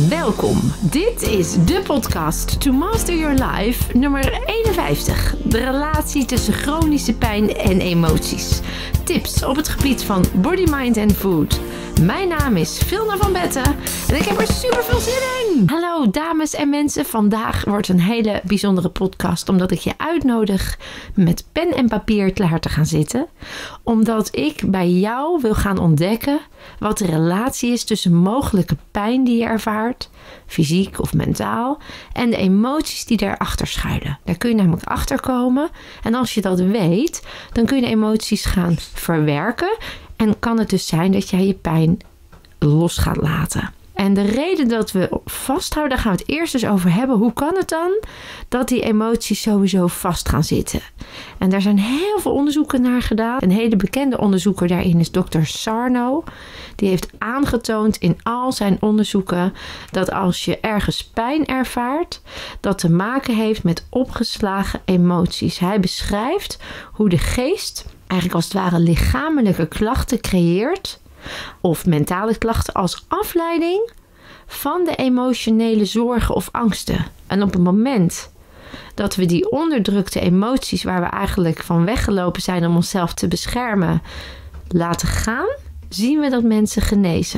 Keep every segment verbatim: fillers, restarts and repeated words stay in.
Welkom. Dit is de podcast To Master Your Life nummer eenenvijftig. De relatie tussen chronische pijn en emoties. Tips op het gebied van body, mind en food. Mijn naam is Vilna van Betten en ik heb er super veel zin in. Hallo dames en mensen. Vandaag wordt een hele bijzondere podcast omdat ik je uitnodig met pen en papier klaar te gaan zitten. Omdat ik bij jou wil gaan ontdekken wat de relatie is tussen mogelijke pijn die je ervaart, fysiek of mentaal, en de emoties die daarachter schuilen. Daar kun je namelijk achter komen. En als je dat weet, dan kun je de emoties gaan verwerken. En kan het dus zijn dat jij je pijn los gaat laten. En de reden dat we vasthouden, daar gaan we het eerst dus over hebben. Hoe kan het dan dat die emoties sowieso vast gaan zitten? En daar zijn heel veel onderzoeken naar gedaan. Een hele bekende onderzoeker daarin is dokter Sarno. Die heeft aangetoond in al zijn onderzoeken dat als je ergens pijn ervaart, dat te maken heeft met opgeslagen emoties. Hij beschrijft hoe de geest eigenlijk als het ware lichamelijke klachten creëert, of mentale klachten als afleiding van de emotionele zorgen of angsten. En op het moment dat we die onderdrukte emoties, waar we eigenlijk van weggelopen zijn om onszelf te beschermen, laten gaan, zien we dat mensen genezen.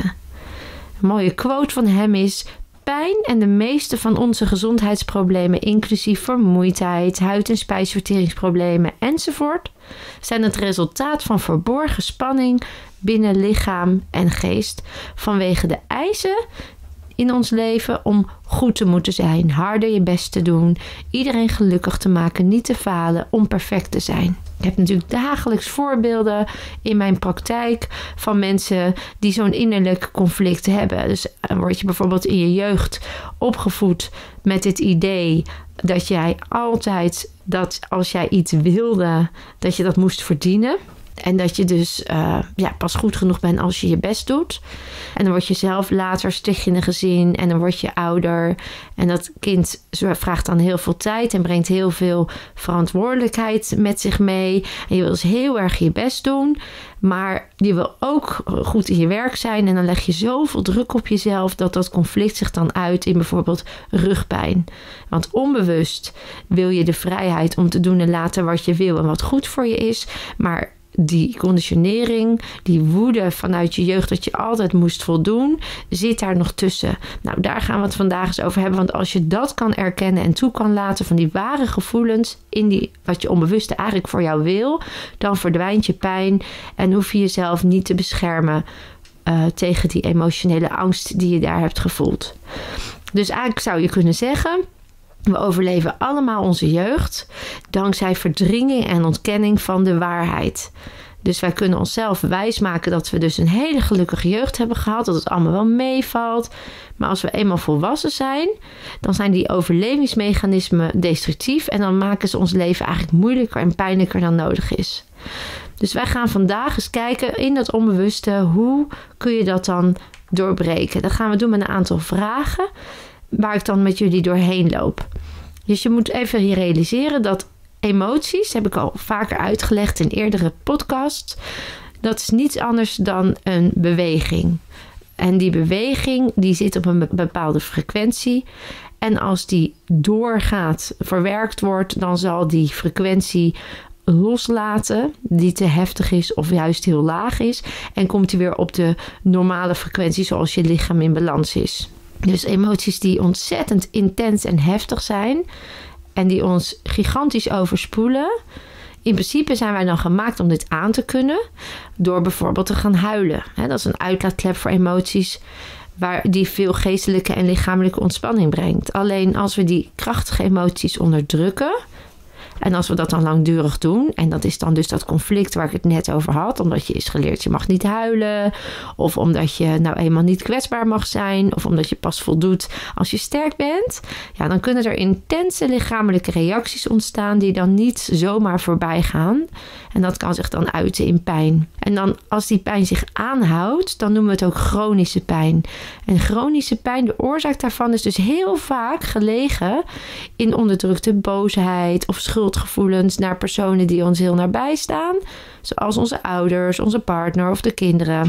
Een mooie quote van hem is: pijn en de meeste van onze gezondheidsproblemen, inclusief vermoeidheid, huid- en spijsverteringsproblemen enzovoort, zijn het resultaat van verborgen spanning binnen lichaam en geest vanwege de eisen in ons leven om goed te moeten zijn, harder je best te doen, iedereen gelukkig te maken, niet te falen, om perfect te zijn. Ik heb natuurlijk dagelijks voorbeelden in mijn praktijk van mensen die zo'n innerlijk conflict hebben. Dus word je bijvoorbeeld in je jeugd opgevoed met het idee dat jij altijd, dat als jij iets wilde, dat je dat moest verdienen. En dat je dus uh, ja, pas goed genoeg bent als je je best doet. En dan word je zelf later sticht in een gezin en dan word je ouder. En dat kind vraagt dan heel veel tijd en brengt heel veel verantwoordelijkheid met zich mee. En je wil dus heel erg je best doen. Maar je wil ook goed in je werk zijn. En dan leg je zoveel druk op jezelf dat dat conflict zich dan uit in bijvoorbeeld rugpijn. Want onbewust wil je de vrijheid om te doen en laten wat je wil en wat goed voor je is. Maar die conditionering, die woede vanuit je jeugd dat je altijd moest voldoen, zit daar nog tussen. Nou, daar gaan we het vandaag eens over hebben. Want als je dat kan erkennen en toe kan laten van die ware gevoelens in die wat je onbewuste eigenlijk voor jou wil, dan verdwijnt je pijn en hoef je jezelf niet te beschermen uh, tegen die emotionele angst die je daar hebt gevoeld. Dus eigenlijk zou je kunnen zeggen, we overleven allemaal onze jeugd dankzij verdringing en ontkenning van de waarheid. Dus wij kunnen onszelf wijsmaken dat we dus een hele gelukkige jeugd hebben gehad, dat het allemaal wel meevalt. Maar als we eenmaal volwassen zijn, dan zijn die overlevingsmechanismen destructief en dan maken ze ons leven eigenlijk moeilijker en pijnlijker dan nodig is. Dus wij gaan vandaag eens kijken in dat onbewuste, hoe kun je dat dan doorbreken? Dat gaan we doen met een aantal vragen waar ik dan met jullie doorheen loop. Dus je moet even hier realiseren dat emoties, heb ik al vaker uitgelegd in eerdere podcasts, dat is niets anders dan een beweging. En die beweging die zit op een bepaalde frequentie. En als die doorgaat, verwerkt wordt, dan zal die frequentie loslaten die te heftig is of juist heel laag is. En komt die weer op de normale frequentie zoals je lichaam in balans is. Dus emoties die ontzettend intens en heftig zijn en die ons gigantisch overspoelen. In principe zijn wij dan gemaakt om dit aan te kunnen door bijvoorbeeld te gaan huilen. Dat is een uitlaatklep voor emoties waar die veel geestelijke en lichamelijke ontspanning brengt. Alleen als we die krachtige emoties onderdrukken, en als we dat dan langdurig doen, en dat is dan dus dat conflict waar ik het net over had, omdat je is geleerd je mag niet huilen, of omdat je nou eenmaal niet kwetsbaar mag zijn, of omdat je pas voldoet als je sterk bent, ja, dan kunnen er intense lichamelijke reacties ontstaan die dan niet zomaar voorbij gaan. En dat kan zich dan uiten in pijn. En dan als die pijn zich aanhoudt, dan noemen we het ook chronische pijn. En chronische pijn, de oorzaak daarvan is dus heel vaak gelegen in onderdrukte boosheid of schuldgevoelens naar personen die ons heel nabij staan. Zoals onze ouders, onze partner of de kinderen.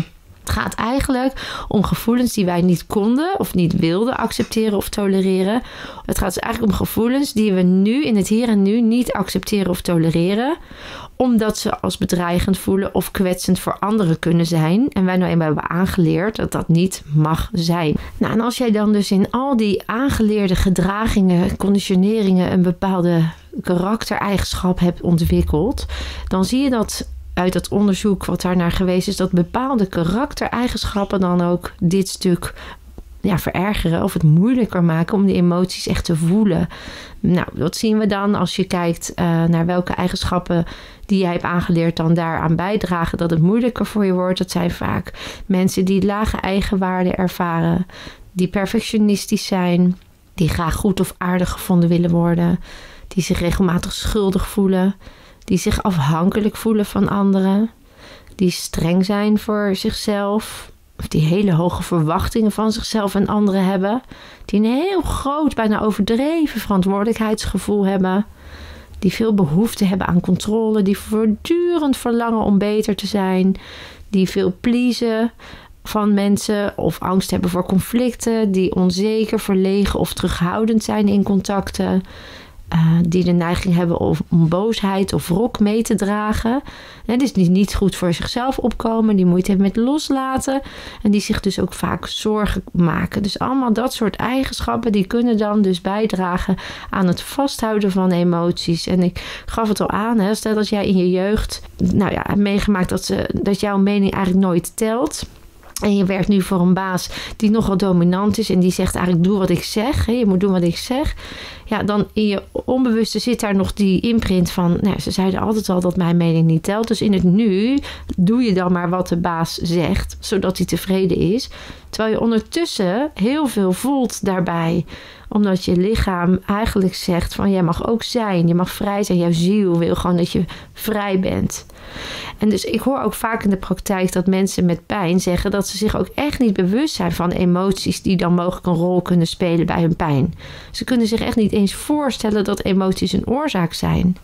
Het gaat eigenlijk om gevoelens die wij niet konden of niet wilden accepteren of tolereren. Het gaat dus eigenlijk om gevoelens die we nu in het hier en nu niet accepteren of tolereren. Omdat ze als bedreigend voelen of kwetsend voor anderen kunnen zijn. En wij nou eenmaal hebben aangeleerd dat dat niet mag zijn. Nou, en als jij dan dus in al die aangeleerde gedragingen, conditioneringen een bepaalde karaktereigenschap hebt ontwikkeld, dan zie je dat uit dat onderzoek wat daarnaar geweest is, dat bepaalde karaktereigenschappen dan ook dit stuk ja, verergeren of het moeilijker maken om die emoties echt te voelen. Nou, wat zien we dan als je kijkt uh, naar welke eigenschappen die jij hebt aangeleerd dan daaraan bijdragen dat het moeilijker voor je wordt? Dat zijn vaak mensen die lage eigenwaarde ervaren, die perfectionistisch zijn, die graag goed of aardig gevonden willen worden, die zich regelmatig schuldig voelen, die zich afhankelijk voelen van anderen, die streng zijn voor zichzelf, of die hele hoge verwachtingen van zichzelf en anderen hebben, die een heel groot, bijna overdreven verantwoordelijkheidsgevoel hebben, die veel behoefte hebben aan controle, die voortdurend verlangen om beter te zijn, die veel pleasen van mensen of angst hebben voor conflicten, die onzeker, verlegen of terughoudend zijn in contacten, Uh, die de neiging hebben om boosheid of wrok mee te dragen. He, dus die niet goed voor zichzelf opkomen, die moeite hebben met loslaten en die zich dus ook vaak zorgen maken. Dus allemaal dat soort eigenschappen die kunnen dan dus bijdragen aan het vasthouden van emoties. En ik gaf het al aan, hè, stel dat jij in je jeugd nou ja, hebt meegemaakt dat, ze, dat jouw mening eigenlijk nooit telt. En je werkt nu voor een baas die nogal dominant is en die zegt eigenlijk doe wat ik zeg. Hè, je moet doen wat ik zeg. Ja, dan in je onbewuste zit daar nog die imprint van, nou, ze zeiden altijd al dat mijn mening niet telt. Dus in het nu doe je dan maar wat de baas zegt, zodat hij tevreden is. Terwijl je ondertussen heel veel voelt daarbij. Omdat je lichaam eigenlijk zegt van jij mag ook zijn, je mag vrij zijn. Jouw ziel wil gewoon dat je vrij bent. En dus ik hoor ook vaak in de praktijk dat mensen met pijn zeggen dat ze zich ook echt niet bewust zijn van emoties die dan mogelijk een rol kunnen spelen bij hun pijn. Ze kunnen zich echt niet eens voorstellen dat emoties een oorzaak zijn.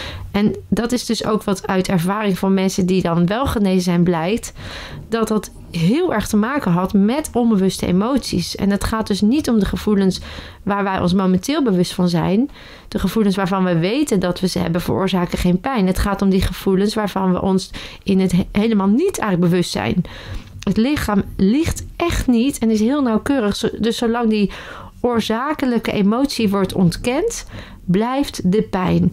En dat is dus ook wat uit ervaring van mensen die dan wel genezen zijn blijkt, dat dat heel erg te maken had met onbewuste emoties. En het gaat dus niet om de gevoelens waar wij ons momenteel bewust van zijn. De gevoelens waarvan we weten dat we ze hebben veroorzaken geen pijn. Het gaat om die gevoelens waarvan we ons in het he- helemaal niet eigenlijk bewust zijn. Het lichaam liegt echt niet en is heel nauwkeurig. Dus zolang die oorzakelijke emotie wordt ontkend, blijft de pijn.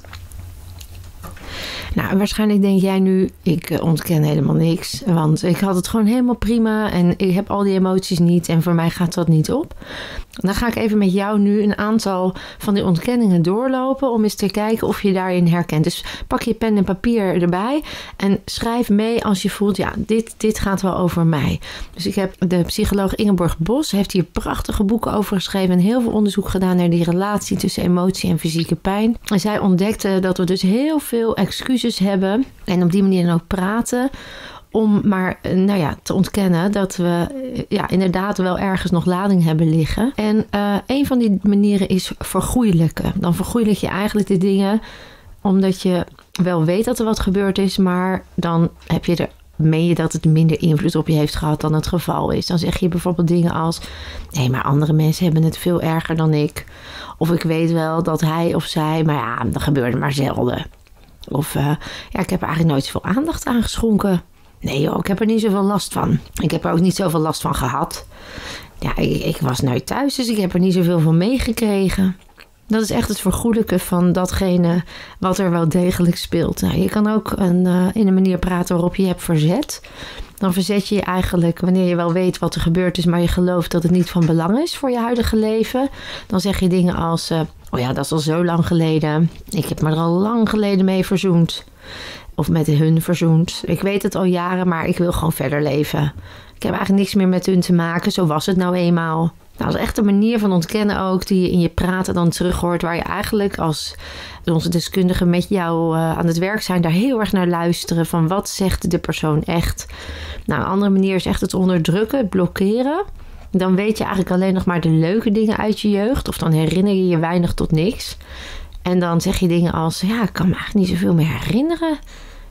Nou, waarschijnlijk denk jij nu, ik ontken helemaal niks. Want ik had het gewoon helemaal prima en ik heb al die emoties niet en voor mij gaat dat niet op. Dan ga ik even met jou nu een aantal van die ontkenningen doorlopen om eens te kijken of je daarin herkent. Dus pak je pen en papier erbij en schrijf mee als je voelt, ja, dit, dit gaat wel over mij. Dus ik heb de psycholoog Ingeborg Bos, heeft hier prachtige boeken over geschreven en heel veel onderzoek gedaan naar die relatie tussen emotie en fysieke pijn. En zij ontdekte dat we dus heel veel excuses hebben en op die manier dan ook praten om maar nou ja, te ontkennen dat we ja, inderdaad wel ergens nog lading hebben liggen. En uh, een van die manieren is vergoeilijken. Dan vergoeilijk je eigenlijk de dingen omdat je wel weet dat er wat gebeurd is, maar dan heb je er, meen je dat het minder invloed op je heeft gehad dan het geval is. Dan zeg je bijvoorbeeld dingen als, nee, maar andere mensen hebben het veel erger dan ik. Of ik weet wel dat hij of zij, maar ja, dat gebeurde maar zelden. Of uh, ja, ik heb er eigenlijk nooit zoveel aandacht aan geschonken. Nee joh, ik heb er niet zoveel last van. Ik heb er ook niet zoveel last van gehad. Ja, ik, ik was nooit thuis, dus ik heb er niet zoveel van meegekregen. Dat is echt het vergoelijken van datgene wat er wel degelijk speelt. Nou, je kan ook een, uh, in een manier praten waarop je je hebt verzet. Dan verzet je je eigenlijk wanneer je wel weet wat er gebeurd is, maar je gelooft dat het niet van belang is voor je huidige leven. Dan zeg je dingen als, uh, oh ja, dat is al zo lang geleden. Ik heb me er al lang geleden mee verzoend. Of met hun verzoend. Ik weet het al jaren, maar ik wil gewoon verder leven. Ik heb eigenlijk niks meer met hun te maken. Zo was het nou eenmaal. Nou, dat is echt een manier van ontkennen ook die je in je praten dan terug hoort. Waar je eigenlijk als onze deskundigen met jou uh, aan het werk zijn, daar heel erg naar luisteren. Van wat zegt de persoon echt? Nou, een andere manier is echt het onderdrukken, het blokkeren. Dan weet je eigenlijk alleen nog maar de leuke dingen uit je jeugd. Of dan herinner je je weinig tot niks. En dan zeg je dingen als, ja, ik kan me eigenlijk niet zoveel meer herinneren.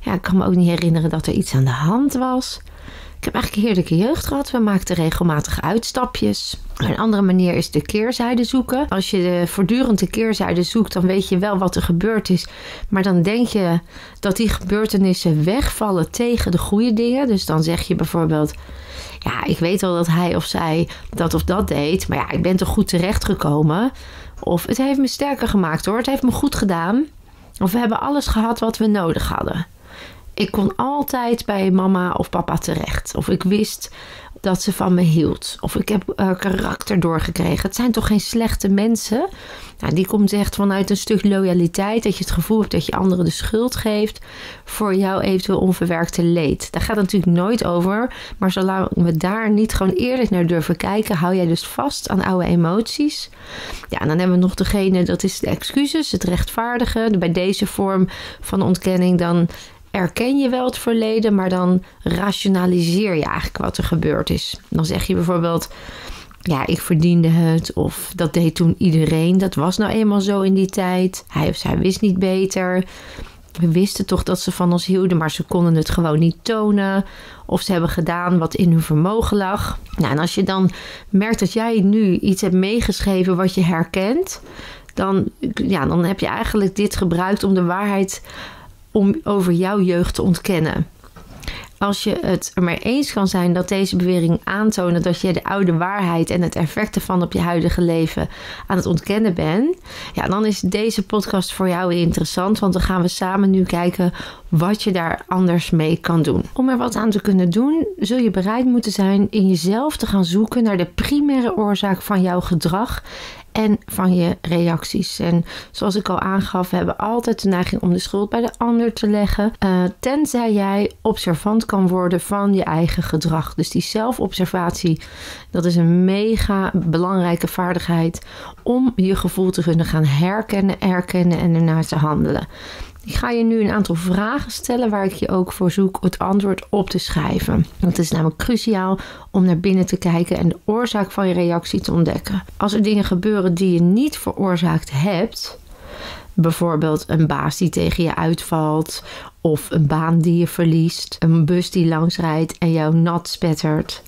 Ja, ik kan me ook niet herinneren dat er iets aan de hand was. Ik heb eigenlijk een heerlijke jeugd gehad. We maakten regelmatig uitstapjes. Een andere manier is de keerzijde zoeken. Als je de voortdurend de keerzijde zoekt, dan weet je wel wat er gebeurd is. Maar dan denk je dat die gebeurtenissen wegvallen tegen de goede dingen. Dus dan zeg je bijvoorbeeld, ja, ik weet wel dat hij of zij dat of dat deed. Maar ja, ik ben toch goed terechtgekomen. Of het heeft me sterker gemaakt hoor. Het heeft me goed gedaan. Of we hebben alles gehad wat we nodig hadden. Ik kon altijd bij mama of papa terecht. Of ik wist dat ze van me hield. Of ik heb uh, karakter doorgekregen. Het zijn toch geen slechte mensen? Nou, die komt echt vanuit een stuk loyaliteit. Dat je het gevoel hebt dat je anderen de schuld geeft voor jouw eventueel onverwerkte leed. Daar gaat het natuurlijk nooit over. Maar zolang we daar niet gewoon eerlijk naar durven kijken, hou jij dus vast aan oude emoties. Ja, en dan hebben we nog degene, dat is de excuses, het rechtvaardigen. Bij deze vorm van ontkenning dan erken je wel het verleden, maar dan rationaliseer je eigenlijk wat er gebeurd is. Dan zeg je bijvoorbeeld, ja, ik verdiende het, of dat deed toen iedereen. Dat was nou eenmaal zo in die tijd. Hij of zij wist niet beter. We wisten toch dat ze van ons hielden, maar ze konden het gewoon niet tonen. Of ze hebben gedaan wat in hun vermogen lag. Nou, en als je dan merkt dat jij nu iets hebt meegeschreven wat je herkent, dan, ja, dan heb je eigenlijk dit gebruikt om de waarheid om over jouw jeugd te ontkennen. Als je het er maar eens kan zijn dat deze bewering aantonen dat je de oude waarheid en het effect ervan op je huidige leven aan het ontkennen bent, ja, dan is deze podcast voor jou interessant, want dan gaan we samen nu kijken wat je daar anders mee kan doen. Om er wat aan te kunnen doen, zul je bereid moeten zijn in jezelf te gaan zoeken naar de primaire oorzaak van jouw gedrag en van je reacties. En zoals ik al aangaf, we hebben altijd de neiging om de schuld bij de ander te leggen. Uh, tenzij jij observant kan worden van je eigen gedrag. Dus die zelfobservatie, dat is een mega belangrijke vaardigheid om je gevoel te kunnen gaan herkennen, erkennen en ernaar te handelen. Ik ga je nu een aantal vragen stellen waar ik je ook voor zoek het antwoord op te schrijven. Het is namelijk cruciaal om naar binnen te kijken en de oorzaak van je reactie te ontdekken. Als er dingen gebeuren die je niet veroorzaakt hebt, bijvoorbeeld een baas die tegen je uitvalt, of een baan die je verliest, een bus die langs rijdt en jou nat spettert,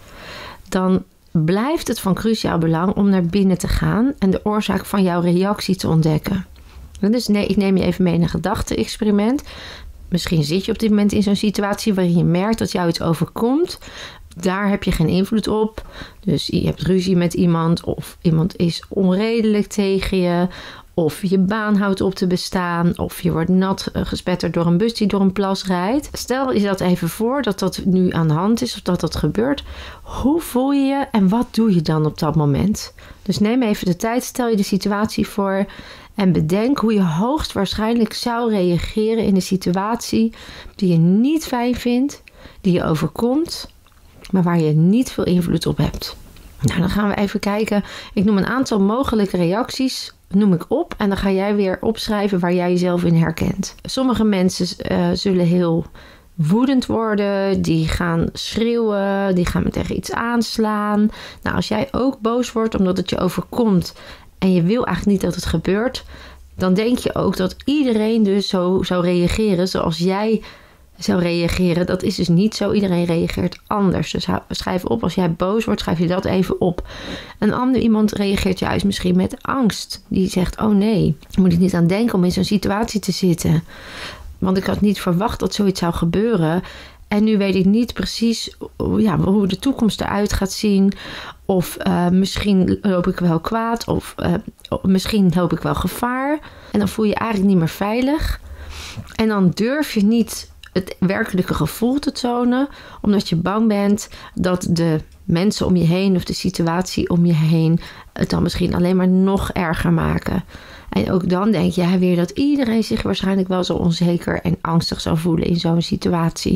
dan blijft het van cruciaal belang om naar binnen te gaan en de oorzaak van jouw reactie te ontdekken. Dus nee, ik neem je even mee in een gedachte-experiment. Misschien zit je op dit moment in zo'n situatie waarin je merkt dat jou iets overkomt. Daar heb je geen invloed op. Dus je hebt ruzie met iemand, of iemand is onredelijk tegen je, of je baan houdt op te bestaan, of je wordt nat gespetterd door een bus die door een plas rijdt. Stel je dat even voor dat dat nu aan de hand is of dat dat gebeurt. Hoe voel je je en wat doe je dan op dat moment? Dus neem even de tijd, stel je de situatie voor en bedenk hoe je hoogstwaarschijnlijk zou reageren in een situatie die je niet fijn vindt, die je overkomt, maar waar je niet veel invloed op hebt. Nou, dan gaan we even kijken. Ik noem een aantal mogelijke reacties, noem ik op, en dan ga jij weer opschrijven waar jij jezelf in herkent. Sommige mensen uh, zullen heel woedend worden, die gaan schreeuwen, die gaan me tegen iets aanslaan. Nou, als jij ook boos wordt omdat het je overkomt en je wil eigenlijk niet dat het gebeurt, dan denk je ook dat iedereen dus zo zou reageren zoals jij zou reageren. Dat is dus niet zo. Iedereen reageert anders. Dus schrijf op, als jij boos wordt, schrijf je dat even op. Een ander iemand reageert juist misschien met angst. Die zegt, oh nee, moet ik niet aan denken om in zo'n situatie te zitten. Want ik had niet verwacht dat zoiets zou gebeuren. En nu weet ik niet precies ja, hoe de toekomst eruit gaat zien. Of uh, misschien loop ik wel kwaad. Of uh, misschien loop ik wel gevaar. En dan voel je je eigenlijk niet meer veilig. En dan durf je niet het werkelijke gevoel te tonen, omdat je bang bent dat de mensen om je heen of de situatie om je heen het dan misschien alleen maar nog erger maken. En ook dan denk je weer dat iedereen zich waarschijnlijk wel zo onzeker en angstig zou voelen in zo'n situatie.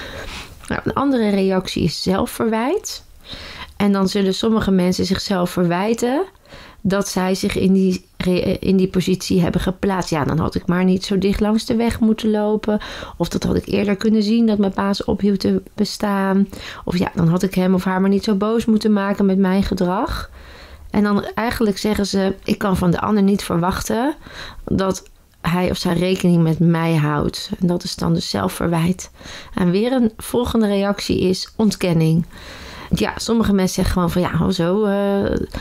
Nou, een andere reactie is zelfverwijt. En dan zullen sommige mensen zichzelf verwijten dat zij zich in die, in die positie hebben geplaatst. Ja, dan had ik maar niet zo dicht langs de weg moeten lopen. Of dat had ik eerder kunnen zien dat mijn baas ophield te bestaan. Of ja, dan had ik hem of haar maar niet zo boos moeten maken met mijn gedrag. En dan eigenlijk zeggen ze, ik kan van de ander niet verwachten dat hij of zij rekening met mij houdt. En dat is dan dus zelfverwijt. En weer een volgende reactie is ontkenning. Ja, sommige mensen zeggen gewoon van ja, zo, uh,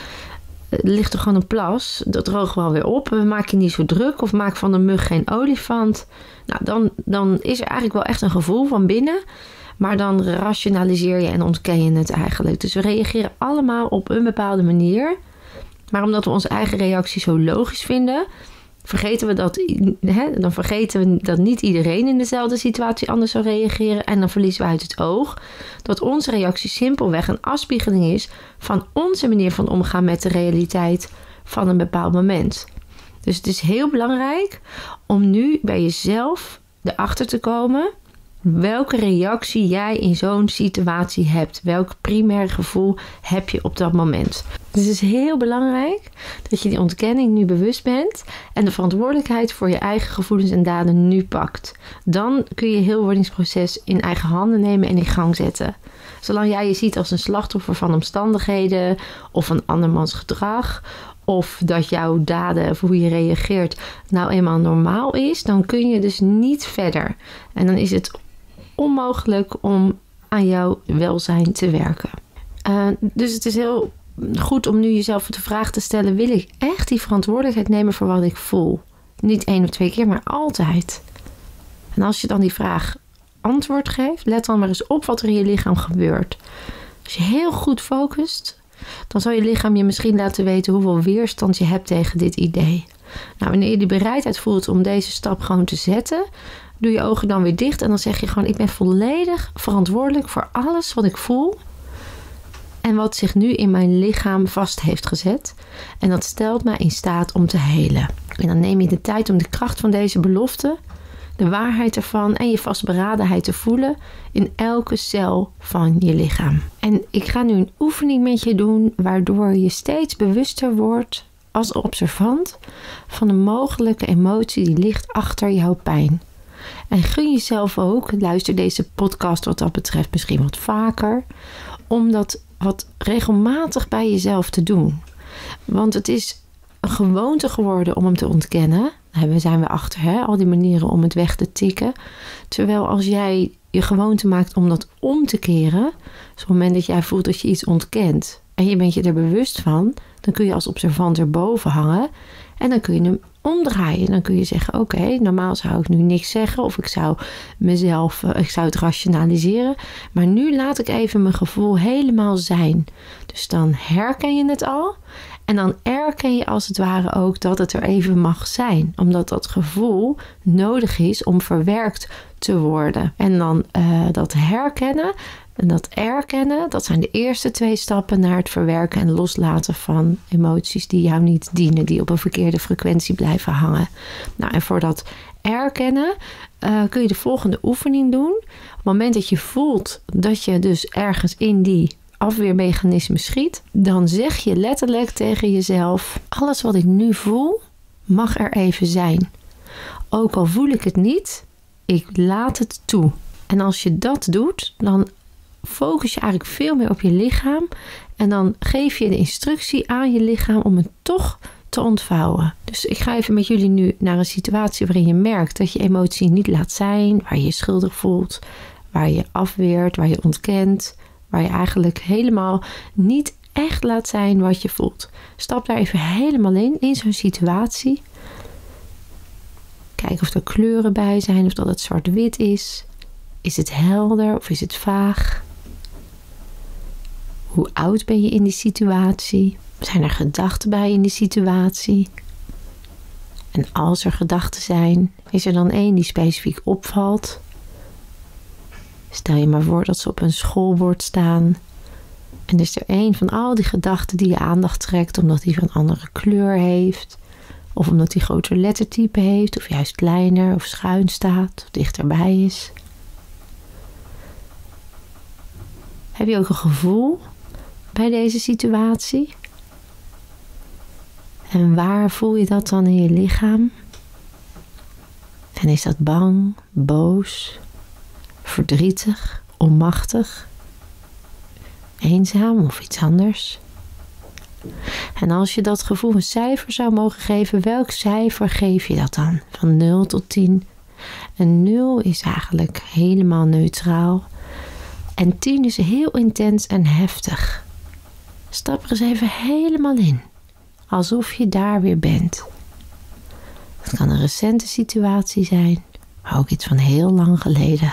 er ligt er gewoon een plas. Dat droogt wel weer op. Maak je niet zo druk of maak van de mug geen olifant. Nou, dan, dan is er eigenlijk wel echt een gevoel van binnen. Maar dan rationaliseer je en ontken je het eigenlijk. Dus we reageren allemaal op een bepaalde manier. Maar omdat we onze eigen reactie zo logisch vinden, vergeten we dat, hè, dan vergeten we dat niet iedereen in dezelfde situatie anders zou reageren. En dan verliezen we uit het oog dat onze reactie simpelweg een afspiegeling is van onze manier van omgaan met de realiteit van een bepaald moment. Dus het is heel belangrijk om nu bij jezelf erachter te komen welke reactie jij in zo'n situatie hebt. Welk primair gevoel heb je op dat moment. Dus het is heel belangrijk dat je die ontkenning nu bewust bent en de verantwoordelijkheid voor je eigen gevoelens en daden nu pakt. Dan kun je heel wordingsproces in eigen handen nemen en in gang zetten. Zolang jij je ziet als een slachtoffer van omstandigheden of van andermans gedrag, of dat jouw daden of hoe je reageert nou eenmaal normaal is, dan kun je dus niet verder. En dan is het onmogelijk om aan jouw welzijn te werken. Uh, dus het is heel goed om nu jezelf de vraag te stellen: wil ik echt die verantwoordelijkheid nemen voor wat ik voel? Niet één of twee keer, maar altijd. En als je dan die vraag antwoord geeft, let dan maar eens op wat er in je lichaam gebeurt. Als je heel goed focust, dan zal je lichaam je misschien laten weten hoeveel weerstand je hebt tegen dit idee. Nou, wanneer je die bereidheid voelt om deze stap gewoon te zetten, doe je ogen dan weer dicht en dan zeg je gewoon: ik ben volledig verantwoordelijk voor alles wat ik voel en wat zich nu in mijn lichaam vast heeft gezet. En dat stelt mij in staat om te helen. En dan neem je de tijd om de kracht van deze belofte, de waarheid ervan en je vastberadenheid te voelen in elke cel van je lichaam. En ik ga nu een oefening met je doen waardoor je steeds bewuster wordt als observant van de mogelijke emotie die ligt achter jouw pijn. En gun jezelf ook, luister deze podcast wat dat betreft misschien wat vaker, om dat wat regelmatig bij jezelf te doen. Want het is een gewoonte geworden om hem te ontkennen. Daar zijn we achter, hè? Al die manieren om het weg te tikken. Terwijl als jij je gewoonte maakt om dat om te keren, dus op het moment dat jij voelt dat je iets ontkent en je bent je er bewust van, dan kun je als observant erboven hangen en dan kun je hem omdraaien. Dan kun je zeggen: oké, okay, normaal zou ik nu niks zeggen of ik zou mezelf, ik zou het rationaliseren, maar nu laat ik even mijn gevoel helemaal zijn. Dus dan herken je het al en dan erken je als het ware ook dat het er even mag zijn, omdat dat gevoel nodig is om verwerkt te worden. En dan uh, dat herkennen en dat erkennen, dat zijn de eerste twee stappen naar het verwerken en loslaten van emoties die jou niet dienen, die op een verkeerde frequentie blijven hangen. Nou, en voor dat erkennen uh, kun je de volgende oefening doen. Op het moment dat je voelt dat je dus ergens in die afweermechanisme schiet, dan zeg je letterlijk tegen jezelf: alles wat ik nu voel, mag er even zijn. Ook al voel ik het niet, ik laat het toe. En als je dat doet, dan focus je eigenlijk veel meer op je lichaam en dan geef je de instructie aan je lichaam om het toch te ontvouwen. Dus ik ga even met jullie nu naar een situatie waarin je merkt dat je emotie niet laat zijn, waar je je schuldig voelt, waar je afweert, waar je ontkent, waar je eigenlijk helemaal niet echt laat zijn wat je voelt. Stap daar even helemaal in, in zo'n situatie. Kijk of er kleuren bij zijn, of dat het zwart-wit is. Is het helder of is het vaag? Hoe oud ben je in die situatie? Zijn er gedachten bij in die situatie? En als er gedachten zijn, is er dan één die specifiek opvalt? Stel je maar voor dat ze op een schoolbord staan. En is er één van al die gedachten die je aandacht trekt omdat die van andere kleur heeft. Of omdat die groter lettertype heeft. Of juist kleiner of schuin staat. Of dichterbij is. Heb je ook een gevoel bij deze situatie? En waar voel je dat dan in je lichaam? En is dat bang, boos, verdrietig, onmachtig, eenzaam of iets anders? En als je dat gevoel een cijfer zou mogen geven, welk cijfer geef je dat dan? Van nul tot tien. En nul is eigenlijk helemaal neutraal. En tien is heel intens en heftig. Stap er eens even helemaal in. Alsof je daar weer bent. Het kan een recente situatie zijn, maar ook iets van heel lang geleden.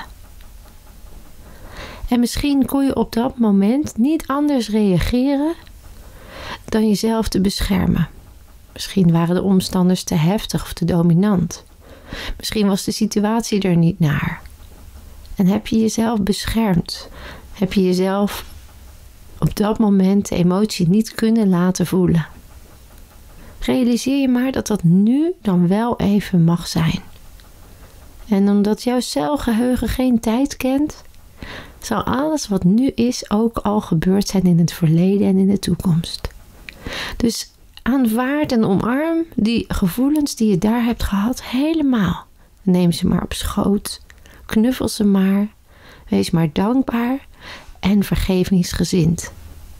En misschien kon je op dat moment niet anders reageren dan jezelf te beschermen. Misschien waren de omstanders te heftig of te dominant. Misschien was de situatie er niet naar. En heb je jezelf beschermd? Heb je jezelf op dat moment de emotie niet kunnen laten voelen? Realiseer je maar dat dat nu dan wel even mag zijn. En omdat jouw celgeheugen geen tijd kent, zal alles wat nu is ook al gebeurd zijn in het verleden en in de toekomst. Dus aanvaard en omarm die gevoelens die je daar hebt gehad helemaal. Neem ze maar op schoot, knuffel ze maar, wees maar dankbaar en vergevingsgezind.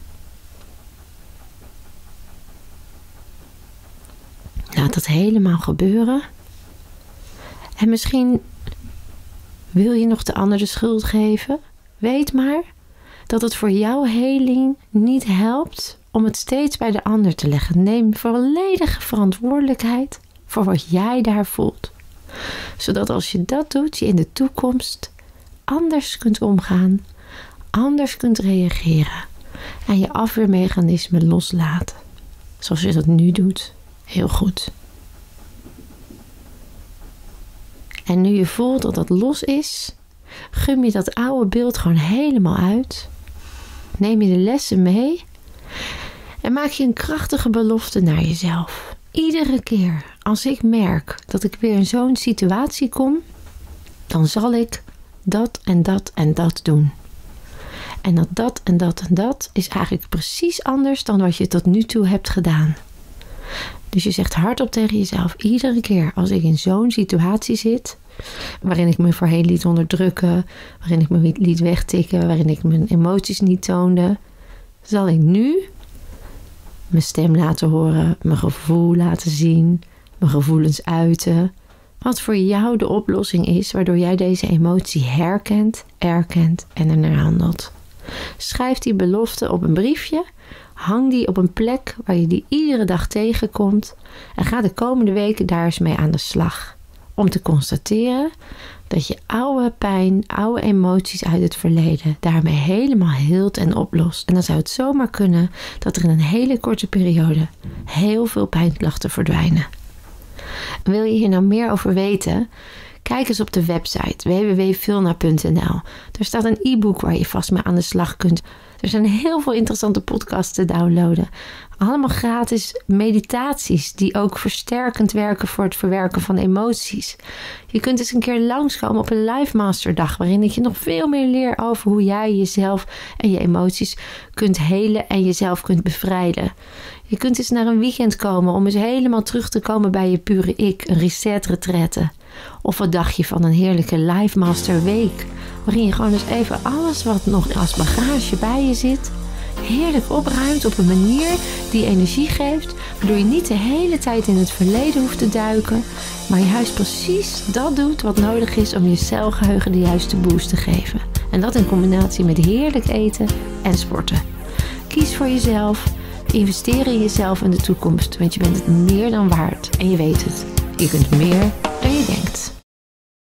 Laat dat helemaal gebeuren. En misschien wil je nog de ander de schuld geven. Weet maar dat het voor jouw heling niet helpt om het steeds bij de ander te leggen. Neem volledige verantwoordelijkheid voor wat jij daar voelt. Zodat als je dat doet, je in de toekomst anders kunt omgaan, anders kunt reageren en je afweermechanismen loslaten. Zoals je dat nu doet. Heel goed. En nu je voelt dat dat los is, gum je dat oude beeld gewoon helemaal uit. Neem je de lessen mee en maak je een krachtige belofte naar jezelf. Iedere keer als ik merk dat ik weer in zo'n situatie kom, dan zal ik dat en dat en dat doen. En dat dat en dat en dat is eigenlijk precies anders dan wat je tot nu toe hebt gedaan. Dus je zegt hardop tegen jezelf, iedere keer als ik in zo'n situatie zit, waarin ik me voorheen liet onderdrukken, waarin ik me liet wegtikken, waarin ik mijn emoties niet toonde, zal ik nu mijn stem laten horen, mijn gevoel laten zien, mijn gevoelens uiten. Wat voor jou de oplossing is, waardoor jij deze emotie herkent, erkent en ernaar handelt. Schrijf die belofte op een briefje. Hang die op een plek waar je die iedere dag tegenkomt. En ga de komende weken daar eens mee aan de slag. Om te constateren dat je oude pijn, oude emoties uit het verleden daarmee helemaal heelt en oplost. En dan zou het zomaar kunnen dat er in een hele korte periode heel veel pijnklachten verdwijnen. Wil je hier nou meer over weten? Kijk eens op de website w w w punt vilna punt n l. Daar staat een e-book waar je vast mee aan de slag kunt. Er zijn heel veel interessante podcasts te downloaden. Allemaal gratis meditaties die ook versterkend werken voor het verwerken van emoties. Je kunt eens een keer langskomen op een live masterdag waarin ik je nog veel meer leer over hoe jij jezelf en je emoties kunt helen en jezelf kunt bevrijden. Je kunt eens naar een weekend komen om eens helemaal terug te komen bij je pure ik, een reset retraite. Of wat dacht je van een heerlijke live master week, waarin je gewoon eens even alles wat nog als bagage bij je zit, heerlijk opruimt op een manier die energie geeft, waardoor je niet de hele tijd in het verleden hoeft te duiken, maar juist precies dat doet wat nodig is om je celgeheugen de juiste boost te geven. En dat in combinatie met heerlijk eten en sporten. Kies voor jezelf, investeer in jezelf in de toekomst, want je bent het meer dan waard en je weet het. Je kunt meer